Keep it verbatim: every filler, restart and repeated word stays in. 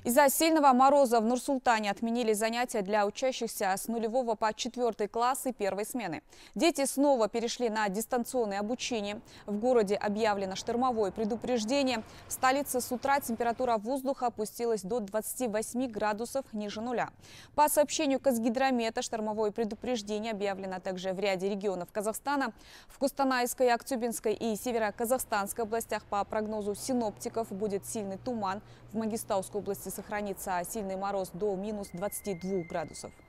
Из-за сильного мороза в Нур-Султане отменили занятия для учащихся с нулевого по четвертый классы первой смены. Дети снова перешли на дистанционное обучение. В городе объявлено штормовое предупреждение. В столице с утра температура воздуха опустилась до двадцати восьми градусов ниже нуля. По сообщению Казгидромета, штормовое предупреждение объявлено также в ряде регионов Казахстана. В Кустанайской, Актюбинской и Северо-Казахстанской областях по прогнозу синоптиков будет сильный туман. В Мангистауской области сохранится сильный мороз до минус двадцати двух градусов.